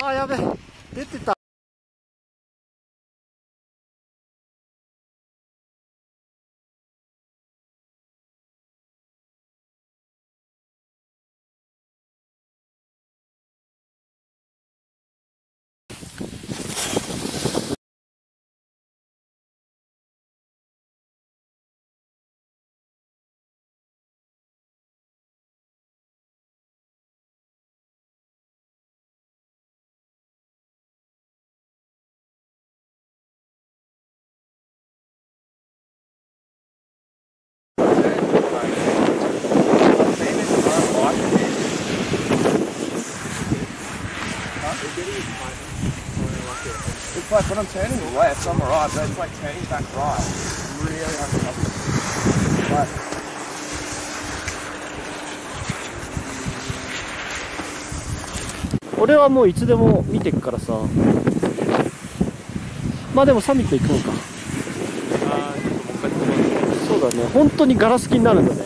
あ、やべ、出てた。 It's like when I'm turning left, I'm alright, but it's like turning back right. Really uncomfortable. But 俺はもういつでも見てくからさ。まあでもサミット行くのか。そうだね、本当にガラス気になるんだね。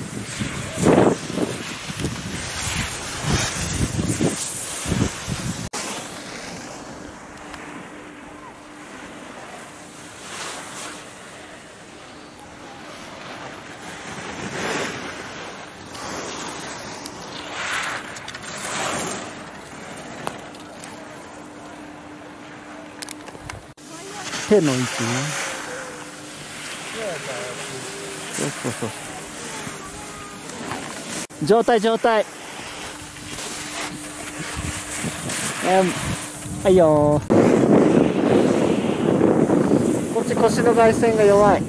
手の位置ね。そうそうそう。状態。はいよー。こっち腰の外旋が弱い。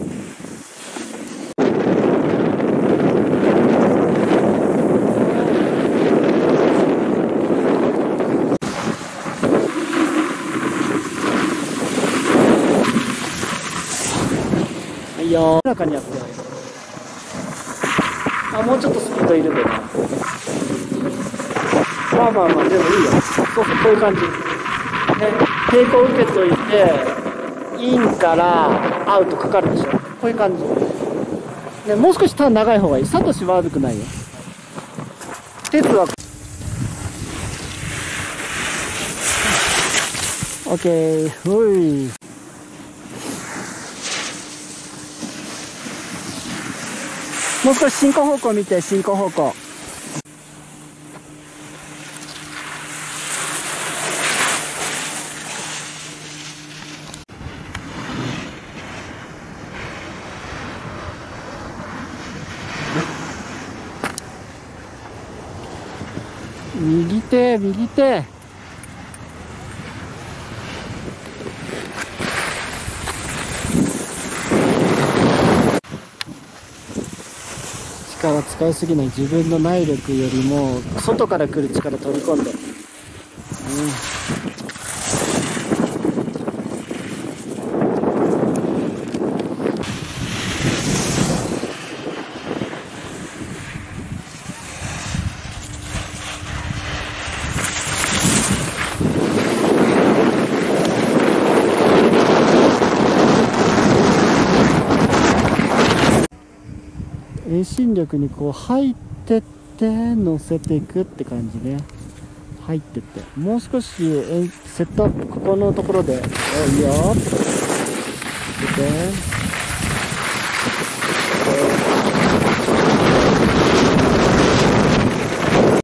はいよー。中にあって。あ、もうちょっとスピードいるけど。まあでもいいよ。そうこういう感じ。ね、抵抗受けといて、インからアウトかかるでしょ。こういう感じ。ね、もう少しターン長い方がいい。サトシは悪くないよ。鉄は、オッケー、ほい。もう少し進行方向見て、進行方向。右手。力使いすぎない。自分の内力よりも外から来る力取り込んで、遠心力にこう入ってって乗せていくって感じね。入ってってもう少しセットアップここのところでいいよ。見て。